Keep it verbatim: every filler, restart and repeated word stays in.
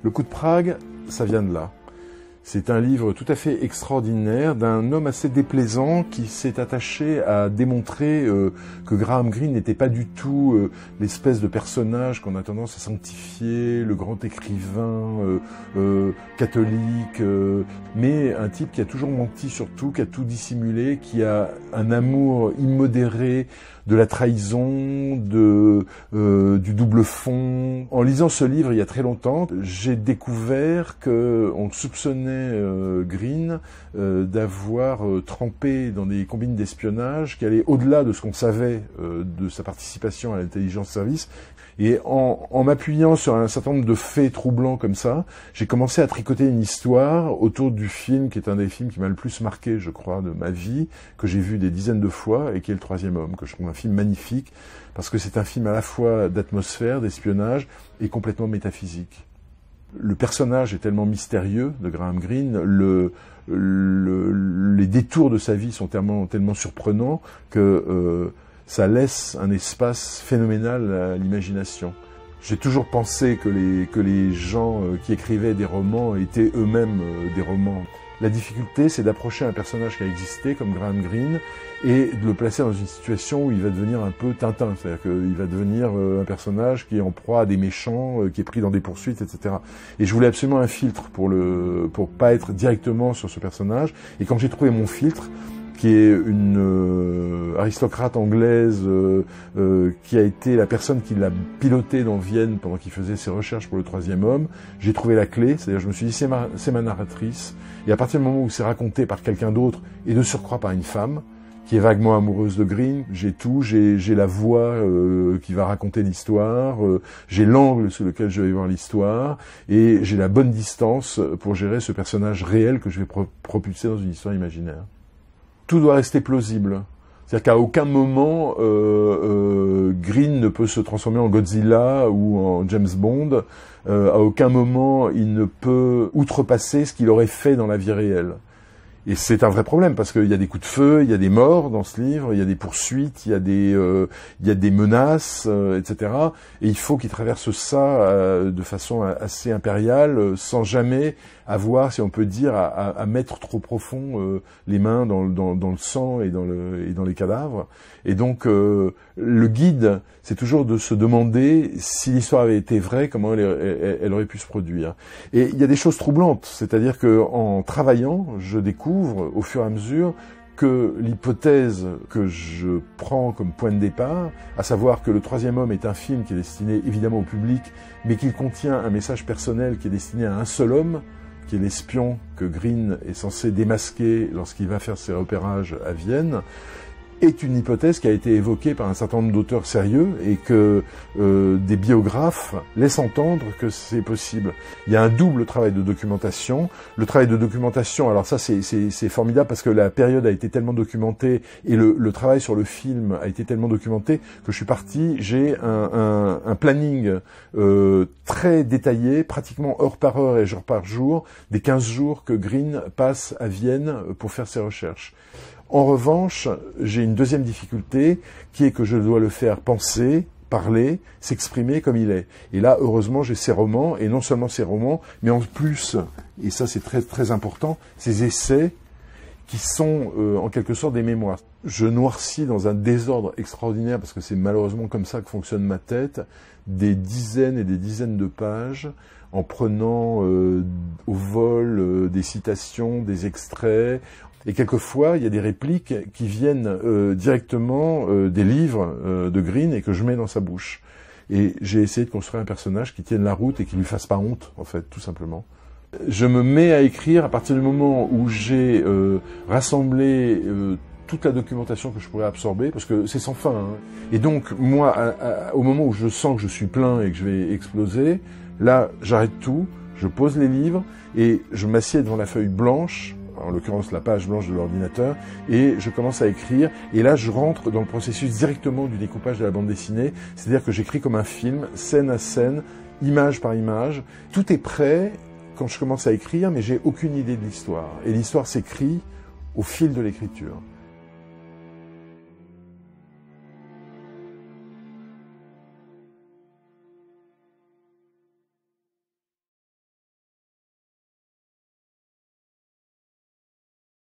Le coup de Prague, ça vient de là. C'est un livre tout à fait extraordinaire d'un homme assez déplaisant qui s'est attaché à démontrer euh, que Graham Greene n'était pas du tout euh, l'espèce de personnage qu'on a tendance à sanctifier, le grand écrivain euh, euh, catholique, euh, mais un type qui a toujours menti surtout, qui a tout dissimulé, qui a un amour immodéré de la trahison, de, euh, du double fond. En lisant ce livre il y a très longtemps, j'ai découvert qu'on soupçonnait euh, Greene euh, d'avoir euh, trempé dans des combines d'espionnage qui allaient au-delà de ce qu'on savait euh, de sa participation à l'intelligence service. Et en, en m'appuyant sur un certain nombre de faits troublants comme ça, j'ai commencé à tricoter une histoire autour du film qui est un des films qui m'a le plus marqué, je crois, de ma vie, que j'ai vu des dizaines de fois et qui est Le Troisième Homme, que je trouve un film magnifique parce que c'est un film à la fois d'atmosphère, d'espionnage et complètement métaphysique. Le personnage est tellement mystérieux de Graham Greene, le, le, les détours de sa vie sont tellement, tellement surprenants que euh, ça laisse un espace phénoménal à l'imagination. J'ai toujours pensé que les, que les gens qui écrivaient des romans étaient eux-mêmes des romans. La difficulté, c'est d'approcher un personnage qui a existé, comme Graham Greene, et de le placer dans une situation où il va devenir un peu Tintin. C'est-à-dire qu'il va devenir un personnage qui est en proie à des méchants, qui est pris dans des poursuites, et cetera. Et je voulais absolument un filtre pour le, pour pas être directement sur ce personnage. Et quand j'ai trouvé mon filtre, qui est une euh, aristocrate anglaise euh, euh, qui a été la personne qui l'a piloté dans Vienne pendant qu'il faisait ses recherches pour Le Troisième Homme, j'ai trouvé la clé, c'est-à-dire je me suis dit c'est ma, c'est ma narratrice, et à partir du moment où c'est raconté par quelqu'un d'autre, et de surcroît par une femme, qui est vaguement amoureuse de Greene, j'ai tout, j'ai, j'ai la voix euh, qui va raconter l'histoire, euh, j'ai l'angle sur lequel je vais voir l'histoire, et j'ai la bonne distance pour gérer ce personnage réel que je vais pro- propulser dans une histoire imaginaire. Tout doit rester plausible. C'est-à-dire qu'à aucun moment, euh, euh, Greene ne peut se transformer en Godzilla ou en James Bond. Euh, à aucun moment, il ne peut outrepasser ce qu'il aurait fait dans la vie réelle. Et c'est un vrai problème, parce qu'il y a des coups de feu, il y a des morts dans ce livre, il y a des poursuites, il y a des, euh, il y a des menaces, euh, et cetera. Et il faut qu'il traverse ça euh, de façon assez impériale, sans jamais avoir, si on peut dire, à, à, à mettre trop profond euh, les mains dans, dans, dans le sang et dans, le, et dans les cadavres. Et donc, euh, le guide, c'est toujours de se demander si l'histoire avait été vraie, comment elle, elle, elle aurait pu se produire. Et il y a des choses troublantes, c'est-à-dire qu'en travaillant, je découvre au fur et à mesure que l'hypothèse que je prends comme point de départ, à savoir que Le Troisième Homme est un film qui est destiné évidemment au public, mais qu'il contient un message personnel qui est destiné à un seul homme, qui est l'espion que Greene est censé démasquer lorsqu'il va faire ses repérages à Vienne, est une hypothèse qui a été évoquée par un certain nombre d'auteurs sérieux et que euh, des biographes laissent entendre que c'est possible. Il y a un double travail de documentation. Le travail de documentation, alors ça c'est, c'est, c'est formidable parce que la période a été tellement documentée et le, le travail sur le film a été tellement documenté que je suis parti, j'ai un, un, un planning euh, très détaillé, pratiquement heure par heure et jour par jour, des quinze jours que Greene passe à Vienne pour faire ses recherches. En revanche, j'ai une deuxième difficulté qui est que je dois le faire penser, parler, s'exprimer comme il est. Et là, heureusement, j'ai ces romans, et non seulement ces romans, mais en plus, et ça c'est très très important, ces essais qui sont euh, en quelque sorte des mémoires. Je noircis dans un désordre extraordinaire, parce que c'est malheureusement comme ça que fonctionne ma tête, des dizaines et des dizaines de pages, en prenant euh, au vol euh, des citations, des extraits. Et quelquefois, il y a des répliques qui viennent euh, directement euh, des livres euh, de Greene et que je mets dans sa bouche. Et j'ai essayé de construire un personnage qui tienne la route et qui lui fasse pas honte, en fait, tout simplement. Je me mets à écrire à partir du moment où j'ai euh, rassemblé euh, toute la documentation que je pourrais absorber, parce que c'est sans fin. Hein. Et donc, moi, à, à, au moment où je sens que je suis plein et que je vais exploser, là, j'arrête tout, je pose les livres et je m'assieds devant la feuille blanche, en l'occurrence la page blanche de l'ordinateur, et je commence à écrire, et là je rentre dans le processus directement du découpage de la bande dessinée, c'est-à-dire que j'écris comme un film, scène à scène, image par image, tout est prêt quand je commence à écrire, mais j'ai aucune idée de l'histoire, et l'histoire s'écrit au fil de l'écriture.